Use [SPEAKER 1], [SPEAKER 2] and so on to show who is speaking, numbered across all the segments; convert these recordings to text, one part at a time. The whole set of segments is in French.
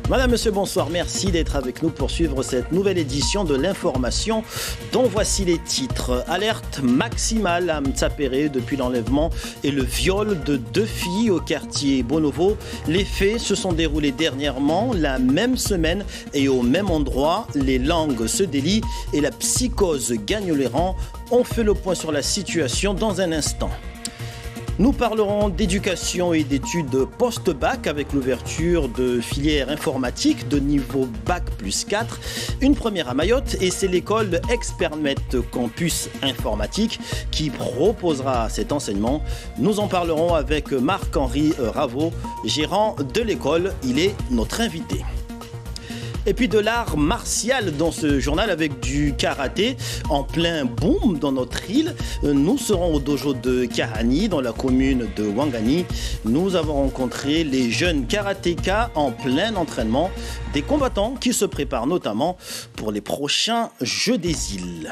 [SPEAKER 1] Madame, Monsieur, bonsoir. Merci d'être avec nous pour suivre cette nouvelle édition de l'information dont voici les titres. Alerte maximale à Mtsapéré depuis l'enlèvement et le viol de 2 filles au quartier Bonovo. Les faits se sont déroulés dernièrement, la même semaine et au même endroit. Les langues se délient et la psychose gagne les rangs. On fait le point sur la situation dans un instant. Nous parlerons d'éducation et d'études post-bac avec l'ouverture de filières informatiques de niveau bac plus 4. Une première à Mayotte et c'est l'école Expermet Campus Informatique qui proposera cet enseignement. Nous en parlerons avec Marc-Henri Raveau, gérant de l'école. Il est notre invité. Et puis de l'art martial dans ce journal avec du karaté en plein boom dans notre île. Nous serons au dojo de Kahani dans la commune de Ouangani. Nous avons rencontré les jeunes karatékas en plein entraînement, des combattants qui se préparent notamment pour les prochains Jeux des îles.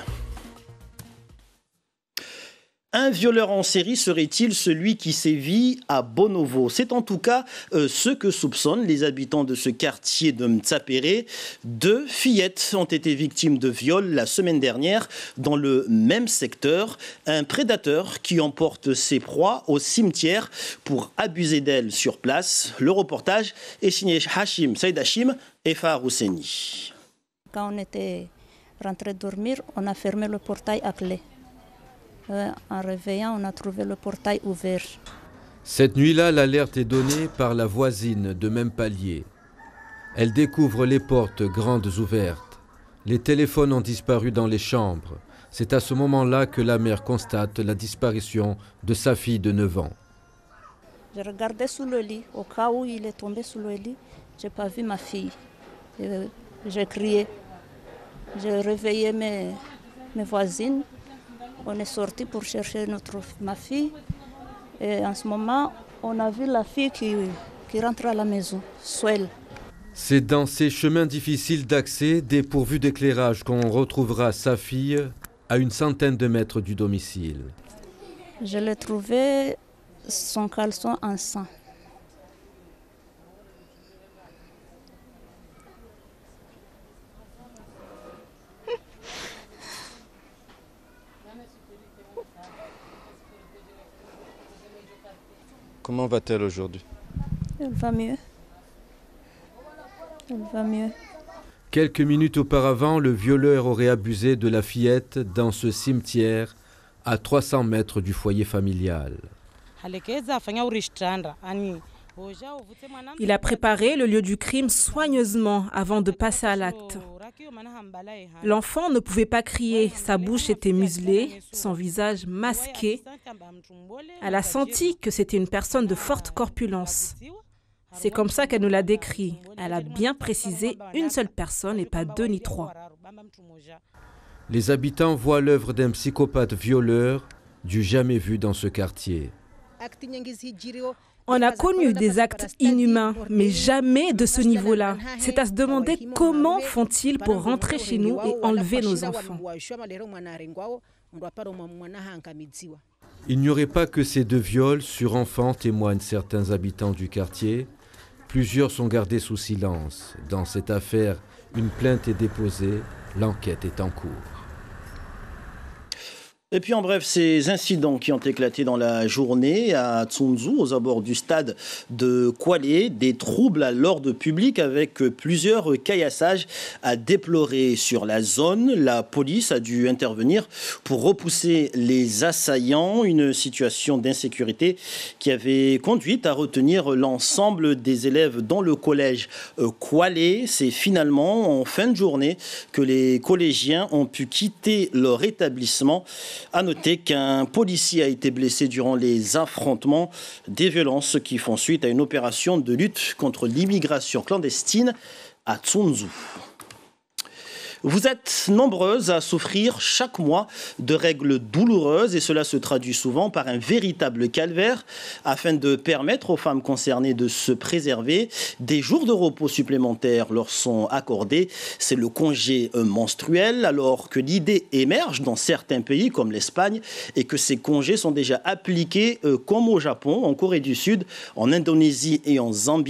[SPEAKER 1] Un violeur en série serait-il celui qui sévit à Bonovo? C'est en tout cas ce que soupçonnent les habitants de ce quartier de Mtsapéré. 2 fillettes ont été victimes de viol la semaine dernière dans le même secteur. Un prédateur qui emporte ses proies au cimetière pour abuser d'elles sur place. Le reportage est signé Hachim Saïd Hachim et Fahar Housseni.
[SPEAKER 2] Quand on était rentré dormir, on a fermé le portail à clé. En réveillant, on a trouvé le portail ouvert.
[SPEAKER 3] Cette nuit-là, l'alerte est donnée par la voisine de même palier. Elle découvre les portes grandes ouvertes. Les téléphones ont disparu dans les chambres. C'est à ce moment-là que la mère constate la disparition de sa fille de 9 ans.
[SPEAKER 2] J'ai regardé sous le lit. Au cas où il est tombé sous le lit, je n'ai pas vu ma fille. J'ai crié. J'ai réveillé mes voisines. On est sorti pour chercher ma fille et en ce moment, on a vu la fille qui rentre à la maison, seule.
[SPEAKER 3] C'est dans ces chemins difficiles d'accès, dépourvus d'éclairage, qu'on retrouvera sa fille à une centaine de mètres du domicile.
[SPEAKER 2] Je l'ai trouvé, son caleçon en sang.
[SPEAKER 4] Comment va-t-elle aujourd'hui?
[SPEAKER 2] Elle va mieux. Elle va mieux.
[SPEAKER 3] Quelques minutes auparavant, le violeur aurait abusé de la fillette dans ce cimetière à 300 mètres du foyer familial.
[SPEAKER 5] Il a préparé le lieu du crime soigneusement avant de passer à l'acte. L'enfant ne pouvait pas crier, sa bouche était muselée, son visage masqué. Elle a senti que c'était une personne de forte corpulence. C'est comme ça qu'elle nous l'a décrit. Elle a bien précisé une seule personne et pas 2 ni 3.
[SPEAKER 3] Les habitants voient l'œuvre d'un psychopathe violeur du jamais vu dans ce quartier.
[SPEAKER 5] On a connu des actes inhumains, mais jamais de ce niveau-là. C'est à se demander comment font-ils pour rentrer chez nous et enlever nos enfants.
[SPEAKER 3] Il n'y aurait pas que ces 2 viols sur enfants, témoignent certains habitants du quartier. Plusieurs sont gardés sous silence. Dans cette affaire, une plainte est déposée. L'enquête est en cours.
[SPEAKER 1] Et puis en bref, ces incidents qui ont éclaté dans la journée à Tsunzu, aux abords du stade de Kwale, des troubles à l'ordre public avec plusieurs caillassages à déplorer sur la zone. La police a dû intervenir pour repousser les assaillants, une situation d'insécurité qui avait conduit à retenir l'ensemble des élèves dans le collège Kwale. C'est finalement en fin de journée que les collégiens ont pu quitter leur établissement. À noter qu'un policier a été blessé durant les affrontements, des violences qui font suite à une opération de lutte contre l'immigration clandestine à Tsunzu. Vous êtes nombreuses à souffrir chaque mois de règles douloureuses et cela se traduit souvent par un véritable calvaire. Afin de permettre aux femmes concernées de se préserver, des jours de repos supplémentaires leur sont accordés. C'est le congé menstruel, alors que l'idée émerge dans certains pays comme l'Espagne et que ces congés sont déjà appliqués comme au Japon, en Corée du Sud, en Indonésie et en Zambie.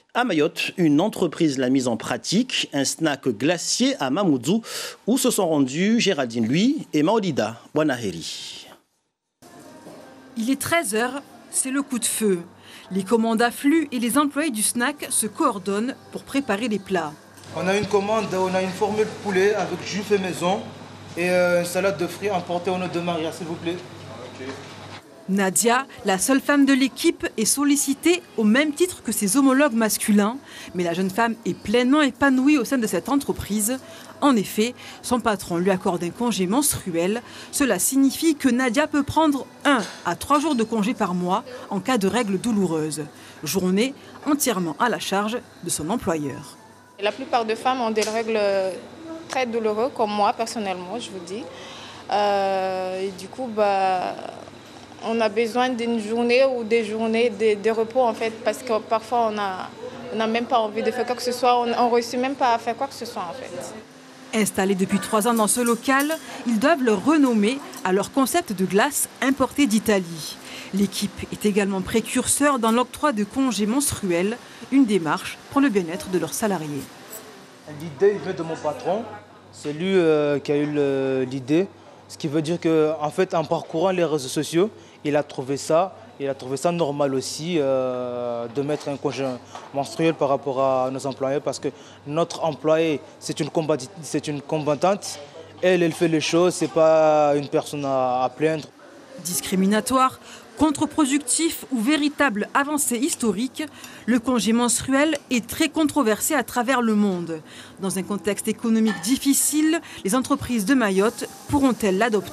[SPEAKER 1] À Mayotte, une entreprise l'a mise en pratique, un snack glacier à Mamoudzou, où se sont rendus Géraldine Lui et Maolida Wanaheri.
[SPEAKER 4] Il est 13h, c'est le coup de feu. Les commandes affluent et les employés du snack se coordonnent pour préparer les plats.
[SPEAKER 6] On a une commande, on a une formule poulet avec jus fait maison et une salade de fruits importée au nom de Maria, s'il vous plaît. Okay.
[SPEAKER 4] Nadia, la seule femme de l'équipe, est sollicitée au même titre que ses homologues masculins. Mais la jeune femme est pleinement épanouie au sein de cette entreprise. En effet, son patron lui accorde un congé menstruel. Cela signifie que Nadia peut prendre 1 à 3 jours de congé par mois en cas de règles douloureuses. Journée entièrement à la charge de son employeur.
[SPEAKER 7] La plupart des femmes ont des règles très douloureuses, comme moi personnellement, je vous dis. Et du coup, on a besoin d'une journée ou des journées de repos en fait, parce que parfois on n'a même pas envie de faire quoi que ce soit, on ne réussit même pas à faire quoi que ce soit en fait.
[SPEAKER 4] Installés depuis 3 ans dans ce local, ils doivent le renommer à leur concept de glace importé d'Italie. L'équipe est également précurseur dans l'octroi de congés menstruels, une démarche pour le bien-être de leurs salariés.
[SPEAKER 6] L'idée vient de mon patron, c'est lui qui a eu l'idée. Ce qui veut dire qu'en fait, en parcourant les réseaux sociaux, il a trouvé ça normal aussi de mettre un congé menstruel par rapport à nos employés parce que notre employé, c'est une combattante. Elle fait les choses, ce n'est pas une personne à plaindre.
[SPEAKER 4] Discriminatoire, contre-productif ou véritable avancée historique, le congé menstruel est très controversé à travers le monde. Dans un contexte économique difficile, les entreprises de Mayotte pourront-elles l'adopter ?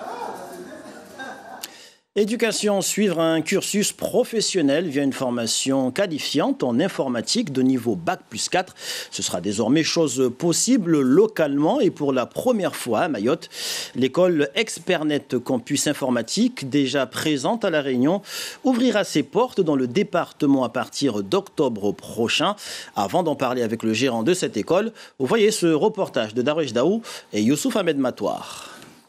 [SPEAKER 1] Éducation, suivre un cursus professionnel via une formation qualifiante en informatique de niveau Bac+4. Ce sera désormais chose possible localement et pour la première fois à Mayotte. L'école Expernet Campus Informatique, déjà présente à La Réunion, ouvrira ses portes dans le département à partir d'octobre prochain. Avant d'en parler avec le gérant de cette école, vous voyez ce reportage de Daresh Daou et Youssouf Ahmed Matouar.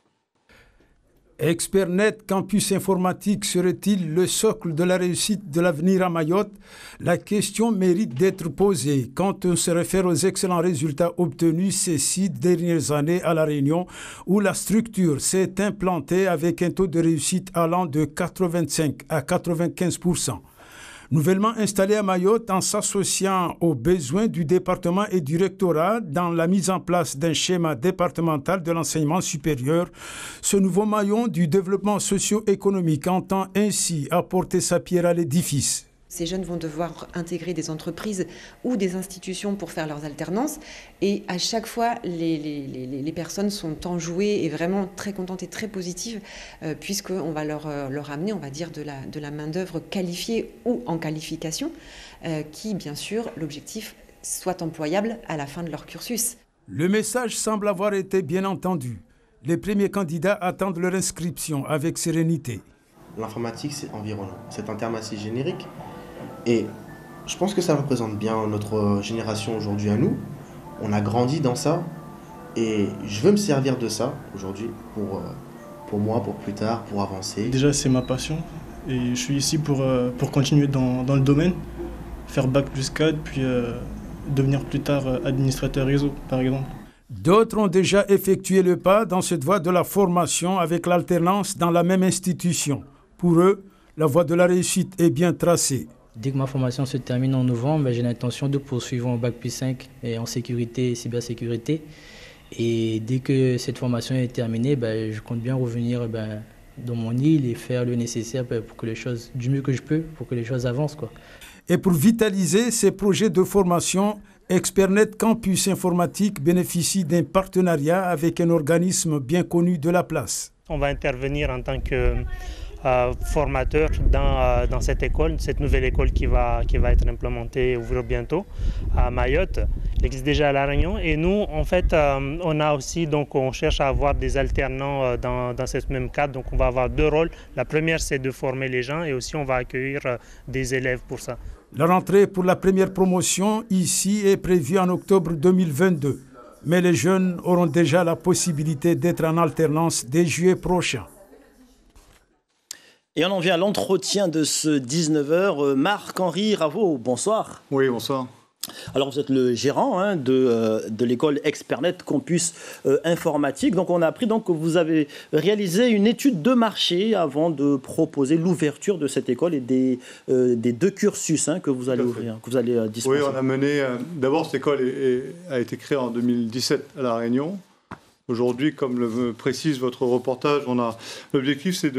[SPEAKER 8] Expernet Campus Informatique serait-il le socle de la réussite de l'avenir à Mayotte? La question mérite d'être posée quand on se réfère aux excellents résultats obtenus ces 6 dernières années à La Réunion, où la structure s'est implantée avec un taux de réussite allant de 85 à 95%. Nouvellement installé à Mayotte en s'associant aux besoins du département et du rectorat dans la mise en place d'un schéma départemental de l'enseignement supérieur, ce nouveau maillon du développement socio-économique entend ainsi apporter sa pierre à l'édifice.
[SPEAKER 9] Ces jeunes vont devoir intégrer des entreprises ou des institutions pour faire leurs alternances. Et à chaque fois, les personnes sont enjouées et vraiment très contentes et très positives puisqu'on va leur amener, on va dire, de la main-d'œuvre qualifiée ou en qualification qui, bien sûr, l'objectif soit employable à la fin de leur cursus.
[SPEAKER 8] Le message semble avoir été bien entendu. Les premiers candidats attendent leur inscription avec sérénité.
[SPEAKER 10] L'informatique, c'est environnant. C'est un terme assez générique. Et je pense que ça représente bien notre génération aujourd'hui à nous. On a grandi dans ça et je veux me servir de ça aujourd'hui pour moi, pour plus tard, pour avancer.
[SPEAKER 11] Déjà, c'est ma passion et je suis ici pour continuer dans le domaine, faire Bac+4 puis devenir plus tard administrateur réseau, par exemple.
[SPEAKER 8] D'autres ont déjà effectué le pas dans cette voie de la formation avec l'alternance dans la même institution. Pour eux, la voie de la réussite est bien tracée.
[SPEAKER 12] Dès que ma formation se termine en novembre, j'ai l'intention de poursuivre en Bac+5 et en sécurité et cybersécurité. Et dès que cette formation est terminée, je compte bien revenir dans mon île et faire le nécessaire pour que les choses, du mieux que je peux, pour que les choses avancent, quoi.
[SPEAKER 8] Et pour vitaliser ces projets de formation, Expernet Campus Informatique bénéficie d'un partenariat avec un organisme bien connu de la place.
[SPEAKER 13] On va intervenir en tant que formateur dans cette école, cette nouvelle école qui va être implémentée et ouvrir bientôt à Mayotte. Elle existe déjà à La Réunion et nous, en fait, on a aussi, donc on cherche à avoir des alternants dans ce même cadre. Donc on va avoir 2 rôles. La première, c'est de former les gens et aussi on va accueillir des élèves pour ça.
[SPEAKER 8] La rentrée pour la première promotion ici est prévue en octobre 2022. Mais les jeunes auront déjà la possibilité d'être en alternance dès juillet prochain.
[SPEAKER 1] Et on en vient à l'entretien de ce 19h. Marc-Henri Raveau, bonsoir.
[SPEAKER 14] Oui, bonsoir.
[SPEAKER 1] Alors vous êtes le gérant de l'école Expernet Campus Informatique. Donc on a appris que vous avez réalisé une étude de marché avant de proposer l'ouverture de cette école et des deux cursus que vous allez ouvrir, que vous allez dispenser.
[SPEAKER 14] Oui, on a mené... D'abord, cette école a été créée en 2017 à La Réunion. Aujourd'hui, comme le précise votre reportage, l'objectif c'est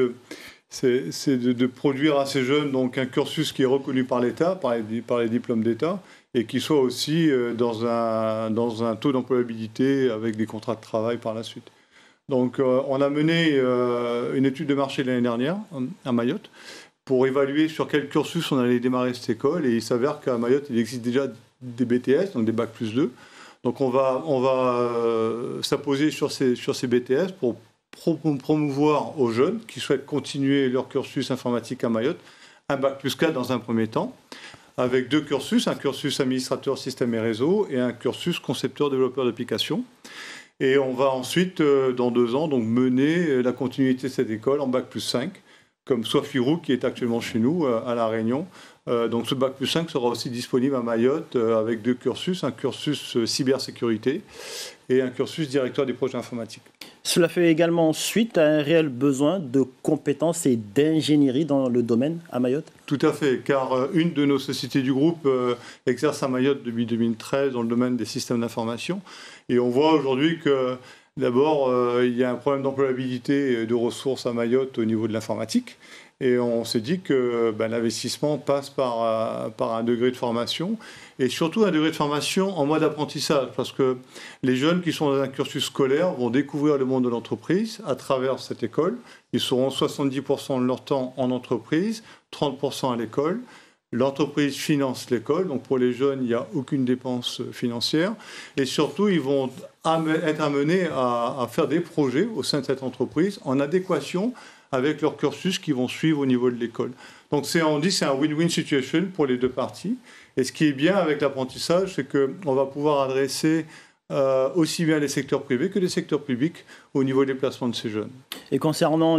[SPEAKER 14] de produire à ces jeunes donc un cursus qui est reconnu par l'État, par les diplômes d'État, et qui soit aussi dans un taux d'employabilité avec des contrats de travail par la suite. Donc on a mené une étude de marché l'année dernière à Mayotte pour évaluer sur quel cursus on allait démarrer cette école, et il s'avère qu'à Mayotte, il existe déjà des BTS, donc des Bac+2. Donc on va s'apposer sur ces BTS pour promouvoir aux jeunes qui souhaitent continuer leur cursus informatique à Mayotte un Bac+4 dans un premier temps, avec deux cursus, un cursus administrateur système et réseau et un cursus concepteur développeur d'applications. Et on va ensuite, dans 2 ans, donc mener la continuité de cette école en Bac+5, comme Sophie-Roux qui est actuellement chez nous à La Réunion. Donc ce Bac+5 sera aussi disponible à Mayotte avec 2 cursus, un cursus cybersécurité et un cursus directeur des projets informatiques.
[SPEAKER 1] Cela fait également suite à un réel besoin de compétences et d'ingénierie dans le domaine à Mayotte?
[SPEAKER 14] Tout à fait, car une de nos sociétés du groupe exerce à Mayotte depuis 2013 dans le domaine des systèmes d'information. Et on voit aujourd'hui que d'abord, il y a un problème d'employabilité et de ressources à Mayotte au niveau de l'informatique. Et on s'est dit que l'investissement passe par un degré de formation, et surtout un degré de formation en mode apprentissage, parce que les jeunes qui sont dans un cursus scolaire vont découvrir le monde de l'entreprise à travers cette école. Ils seront 70% de leur temps en entreprise, 30% à l'école. L'entreprise finance l'école, donc pour les jeunes, il n'y a aucune dépense financière. Et surtout, ils vont être amenés à faire des projets au sein de cette entreprise en adéquation avec leur cursus qu'ils vont suivre au niveau de l'école. Donc on dit que c'est un win-win situation pour les deux parties. Et ce qui est bien avec l'apprentissage, c'est qu'on va pouvoir adresser aussi bien les secteurs privés que les secteurs publics au niveau des placements de ces jeunes.
[SPEAKER 1] Et concernant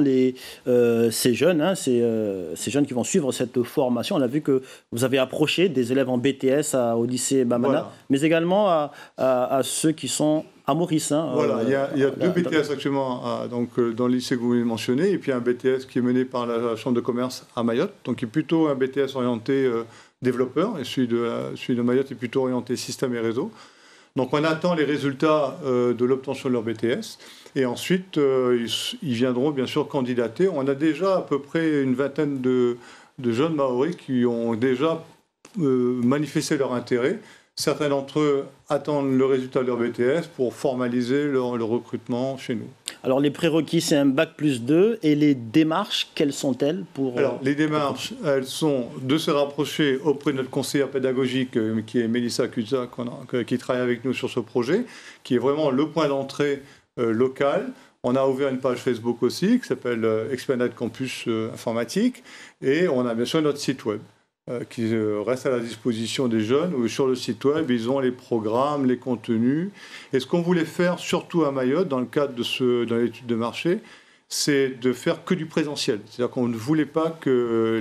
[SPEAKER 1] ces jeunes, ces jeunes qui vont suivre cette formation, on a vu que vous avez approché des élèves en BTS au lycée Bamana, voilà, mais également à ceux qui sont à Maurice.
[SPEAKER 14] Voilà, il y a 2 BTS actuellement dans le lycée que vous venez de mentionner, et puis un BTS qui est mené par la Chambre de commerce à Mayotte, donc qui est plutôt un BTS orienté développeur, et celui de Mayotte est plutôt orienté système et réseau. Donc on attend les résultats de l'obtention de leur BTS, et ensuite ils viendront bien sûr candidater. On a déjà à peu près une vingtaine de jeunes Maoris qui ont déjà manifesté leur intérêt. Certains d'entre eux attendent le résultat de leur BTS pour formaliser leur recrutement chez nous.
[SPEAKER 1] Alors les prérequis, c'est un Bac+2, et les démarches, quelles sont-elles pour...
[SPEAKER 14] Alors les démarches, elles sont de se rapprocher auprès de notre conseillère pédagogique qui est Mélissa Kutza, qui travaille avec nous sur ce projet, qui est vraiment le point d'entrée local. On a ouvert une page Facebook aussi qui s'appelle Expernet Campus Informatique, et on a bien sûr notre site web qui reste à la disposition des jeunes, où sur le site web, ils ont les programmes, les contenus. Et ce qu'on voulait faire, surtout à Mayotte, dans le cadre de l'étude de marché, c'est de faire que du présentiel. C'est-à-dire qu'on ne voulait pas que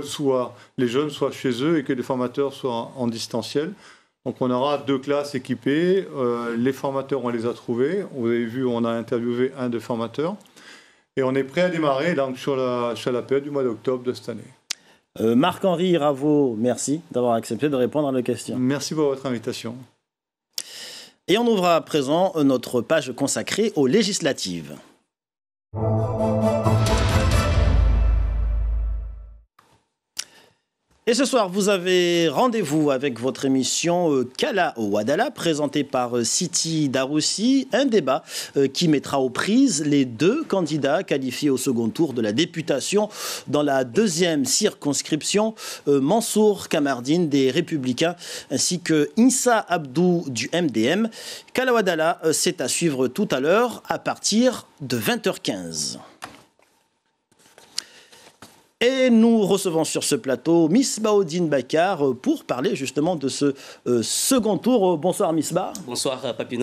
[SPEAKER 14] les jeunes soient chez eux et que les formateurs soient en distanciel. Donc on aura 2 classes équipées, les formateurs, on les a trouvés. Vous avez vu, on a interviewé un des formateurs. Et on est prêt à démarrer donc, sur la période du mois d'octobre de cette année.
[SPEAKER 1] Marc-Henri Raveau, merci d'avoir accepté de répondre à nos questions.
[SPEAKER 14] Merci pour votre invitation.
[SPEAKER 1] Et on ouvre à présent notre page consacrée aux législatives. Et ce soir, vous avez rendez-vous avec votre émission Kala Wadala, présentée par Siti Daroussi, un débat qui mettra aux prises les 2 candidats qualifiés au second tour de la députation dans la 2e circonscription, Mansour Kamardine des Républicains, ainsi que Insa Abdou du MDM. Kala Wadala, c'est à suivre tout à l'heure à partir de 20h15. Et nous recevons sur ce plateau Misbahoudine Bakar pour parler justement de ce second tour. Bonsoir Misbah.
[SPEAKER 15] Bonsoir Papineau.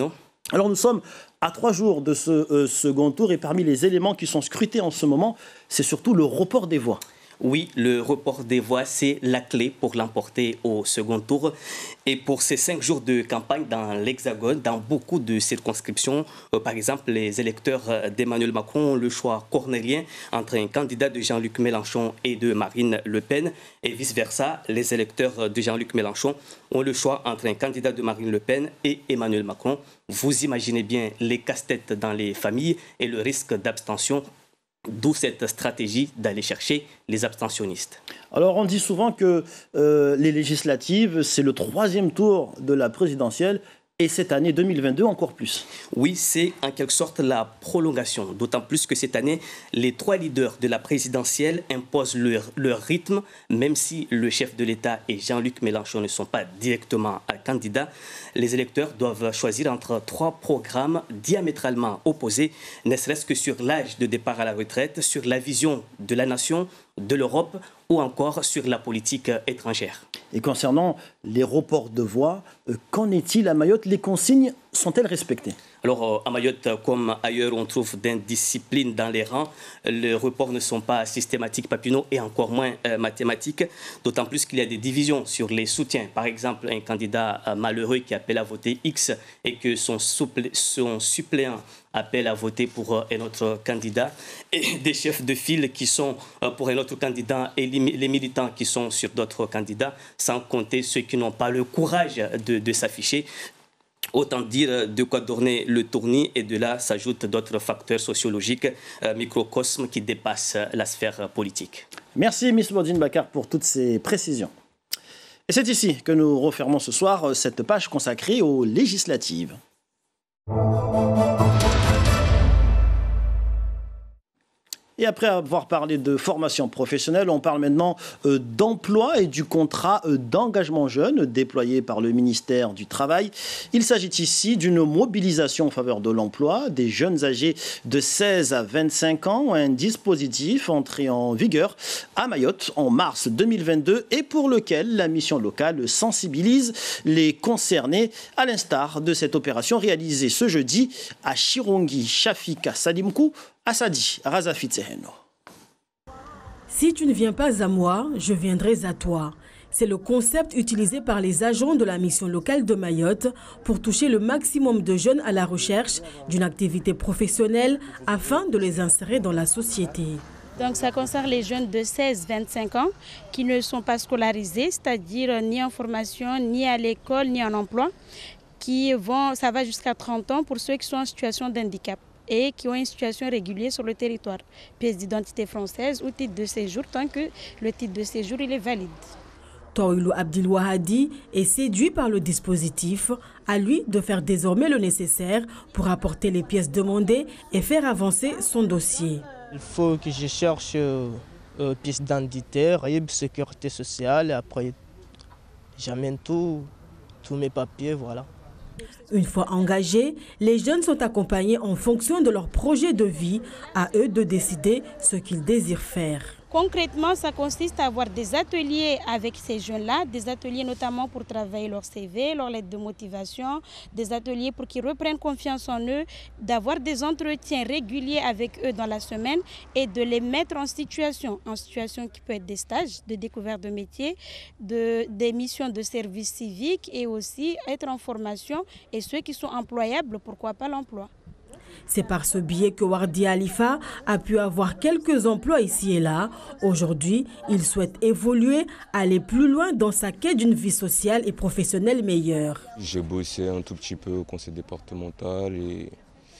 [SPEAKER 1] Alors nous sommes à 3 jours de ce second tour et parmi les éléments qui sont scrutés en ce moment, c'est surtout le report des voix.
[SPEAKER 15] Oui, le report des voix, c'est la clé pour l'emporter au second tour. Et pour ces 5 jours de campagne dans l'Hexagone, dans beaucoup de circonscriptions, par exemple, les électeurs d'Emmanuel Macron ont le choix cornélien entre un candidat de Jean-Luc Mélenchon et de Marine Le Pen. Et vice-versa, les électeurs de Jean-Luc Mélenchon ont le choix entre un candidat de Marine Le Pen et Emmanuel Macron. Vous imaginez bien les casse-têtes dans les familles et le risque d'abstention. D'où cette stratégie d'aller chercher les abstentionnistes.
[SPEAKER 1] Alors on dit souvent que les législatives, c'est le 3e tour de la présidentielle et cette année 2022 encore plus.
[SPEAKER 15] Oui, c'est en quelque sorte la prolongation, d'autant plus que cette année, les 3 leaders de la présidentielle imposent leur rythme, même si le chef de l'État et Jean-Luc Mélenchon ne sont pas directement candidats. Les électeurs doivent choisir entre 3 programmes diamétralement opposés, ne serait-ce que sur l'âge de départ à la retraite, sur la vision de la nation, de l'Europe ou encore sur la politique étrangère.
[SPEAKER 1] Et concernant les reports de voix, qu'en est-il à Mayotte? Les consignes sont-elles respectées?
[SPEAKER 15] Alors, à Mayotte, comme ailleurs, on trouve d'indiscipline dans les rangs. Les reports ne sont pas systématiques, Papineau, et encore moins mathématiques, d'autant plus qu'il y a des divisions sur les soutiens. Par exemple, un candidat malheureux qui appelle à voter X et que son suppléant appelle à voter pour un autre candidat, et des chefs de file qui sont pour un autre candidat et les militants qui sont sur d'autres candidats, sans compter ceux qui n'ont pas le courage de s'afficher. Autant dire de quoi tourner le tournis, et de là s'ajoutent d'autres facteurs sociologiques, microcosmes qui dépassent la sphère politique.
[SPEAKER 1] Merci Miss Bodine Bakar pour toutes ces précisions. Et c'est ici que nous refermons ce soir cette page consacrée aux législatives. Et après avoir parlé de formation professionnelle, on parle maintenant d'emploi et du contrat d'engagement jeune déployé par le ministère du Travail. Il s'agit ici d'une mobilisation en faveur de l'emploi des jeunes âgés de 16 à 25 ans, un dispositif entré en vigueur à Mayotte en mars 2022 et pour lequel la mission locale sensibilise les concernés, à l'instar de cette opération réalisée ce jeudi à Chirongi, Shafika Salimkou, Asadi Razafi Tseheno.
[SPEAKER 16] Si tu ne viens pas à moi, je viendrai à toi. C'est le concept utilisé par les agents de la mission locale de Mayotte pour toucher le maximum de jeunes à la recherche d'une activité professionnelle afin de les insérer dans la société.
[SPEAKER 17] Donc ça concerne les jeunes de 16-25 ans qui ne sont pas scolarisés, c'est-à-dire ni en formation, ni à l'école, ni en emploi, ça va jusqu'à 30 ans pour ceux qui sont en situation de handicap et qui ont une situation régulière sur le territoire, pièce d'identité française ou titre de séjour, tant que le titre de séjour il est valide.
[SPEAKER 16] Toilou Abdilwahadi est séduit par le dispositif, à lui de faire désormais le nécessaire pour apporter les pièces demandées et faire avancer son dossier.
[SPEAKER 18] Il faut que je cherche pièces d'identité, sécurité sociale, et après j'amène tous mes papiers, voilà.
[SPEAKER 16] Une fois engagés, les jeunes sont accompagnés en fonction de leur projet de vie, à eux de décider ce qu'ils désirent faire.
[SPEAKER 17] Concrètement, ça consiste à avoir des ateliers avec ces jeunes-là, des ateliers notamment pour travailler leur CV, leur lettre de motivation, des ateliers pour qu'ils reprennent confiance en eux, d'avoir des entretiens réguliers avec eux dans la semaine et de les mettre en situation qui peut être des stages de découverte de métier, des missions de service civique et aussi être en formation, et ceux qui sont employables, pourquoi pas l'emploi.
[SPEAKER 16] C'est par ce biais que Wardi Alifa a pu avoir quelques emplois ici et là. Aujourd'hui, il souhaite évoluer, aller plus loin dans sa quête d'une vie sociale et professionnelle meilleure.
[SPEAKER 19] J'ai bossé un tout petit peu au conseil départemental et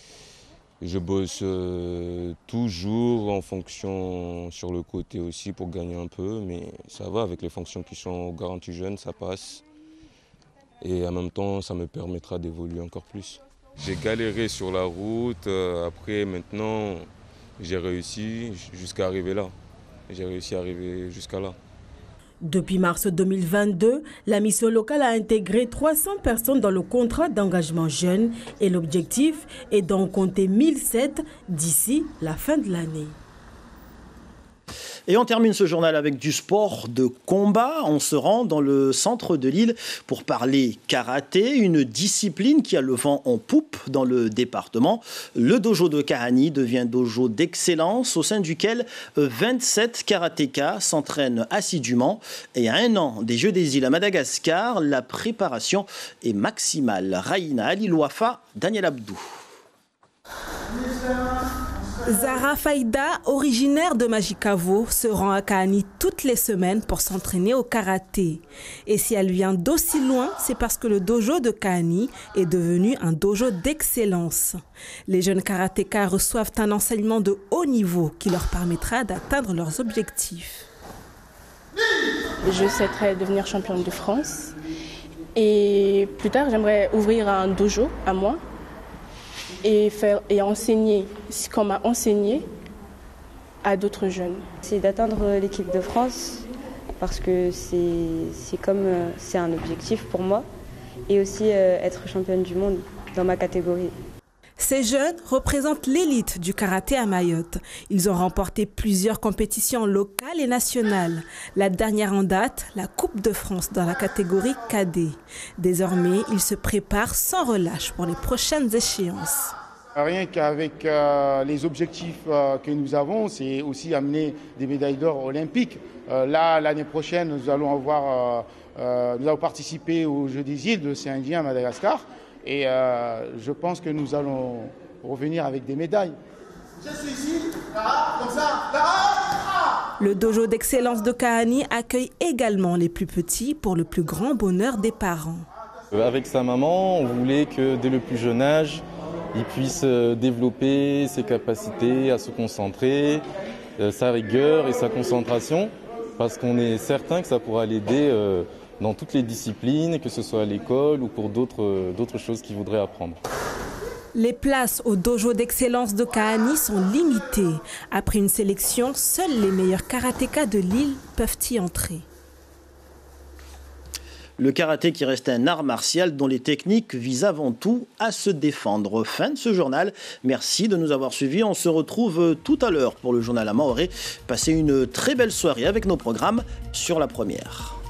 [SPEAKER 19] je bosse toujours en fonction sur le côté aussi pour gagner un peu, mais ça va avec les fonctions qui sont garanties jeunes, ça passe. Et en même temps, ça me permettra d'évoluer encore plus. J'ai galéré sur la route, après maintenant j'ai réussi jusqu'à arriver là. J'ai réussi à arriver jusqu'à là.
[SPEAKER 16] Depuis mars 2022, la mission locale a intégré 300 personnes dans le contrat d'engagement jeune et l'objectif est d'en compter 1007 d'ici la fin de l'année.
[SPEAKER 1] Et on termine ce journal avec du sport de combat. On se rend dans le centre de l'île pour parler karaté, une discipline qui a le vent en poupe dans le département. Le dojo de Kahani devient dojo d'excellence au sein duquel 27 karatékas s'entraînent assidûment. Et à 1 an des Jeux des îles à Madagascar, la préparation est maximale. Raïna Ali Louafa, Daniel Abdou.
[SPEAKER 5] Zara Faïda, originaire de Majikavo, se rend à Kahani toutes les semaines pour s'entraîner au karaté. Et si elle vient d'aussi loin, c'est parce que le dojo de Kahani est devenu un dojo d'excellence. Les jeunes karatékas reçoivent un enseignement de haut niveau qui leur permettra d'atteindre leurs objectifs.
[SPEAKER 20] Je souhaiterais devenir championne de France. Et plus tard, j'aimerais ouvrir un dojo à moi. Et enseigner ce qu'on m'a enseigné à d'autres jeunes.
[SPEAKER 21] C'est d'atteindre l'équipe de France parce que c'est un objectif pour moi et aussi être championne du monde dans ma catégorie.
[SPEAKER 5] Ces jeunes représentent l'élite du karaté à Mayotte. Ils ont remporté plusieurs compétitions locales et nationales. La dernière en date, la Coupe de France dans la catégorie cadet. Désormais, ils se préparent sans relâche pour les prochaines échéances.
[SPEAKER 22] Rien qu'avec les objectifs que nous avons, c'est aussi amener des médailles d'or olympiques. Là, l'année prochaine, nous allons participer aux Jeux des îles de l'océan Indien à Madagascar. Et je pense que nous allons revenir avec des médailles. Je suis ici, là, comme ça, là.
[SPEAKER 5] Le dojo d'excellence de Kahani accueille également les plus petits pour le plus grand bonheur des parents.
[SPEAKER 23] Avec sa maman, on voulait que dès le plus jeune âge, il puisse développer ses capacités à se concentrer, sa rigueur et sa concentration, parce qu'on est certain que ça pourra l'aider dans toutes les disciplines, que ce soit à l'école ou pour d'autres choses qu'il voudrait apprendre.
[SPEAKER 5] Les places au dojo d'excellence de Kahani sont limitées. Après une sélection, seuls les meilleurs karatékas de l'île peuvent y entrer.
[SPEAKER 1] Le karaté qui reste un art martial dont les techniques visent avant tout à se défendre. Fin de ce journal. Merci de nous avoir suivis. On se retrouve tout à l'heure pour le journal à Maoré. Passez une très belle soirée avec nos programmes sur La Première.